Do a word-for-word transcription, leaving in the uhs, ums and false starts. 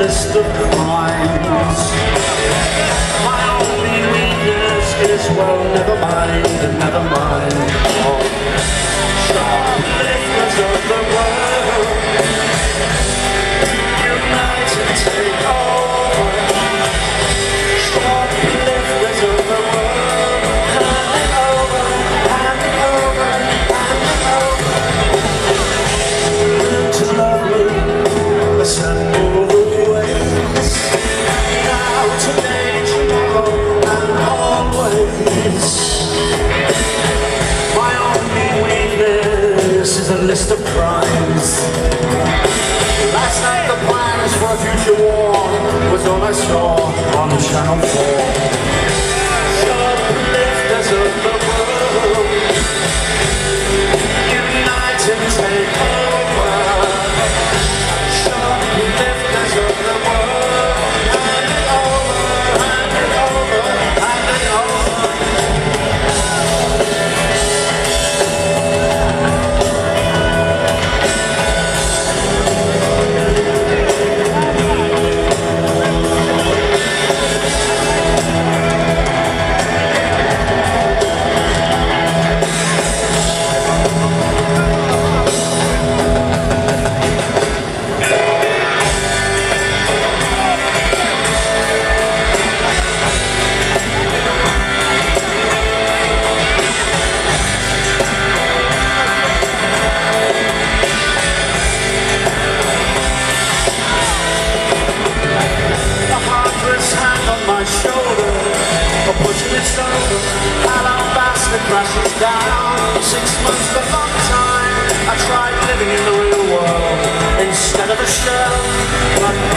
list of crimes. My only weakness is, well, never mind, never mind. Oh, shoplifters of the world, unite and take over. Shoplifters of the world, hand it over, hand it over, hand it over. Learn to love me, assemble the ways. Now, today, tomorrow, and always. My only weakness is a list of crimes. Last night the plans for a future war was all I saw on Channel four. Shoplifters of the world, unite and take over. Shoplifters of the world, hand it over, hand it over, hand it over. Shoulder, or pushing it over, alabaster crashes down. Six months a long time. I tried living in the real world instead of a shell, but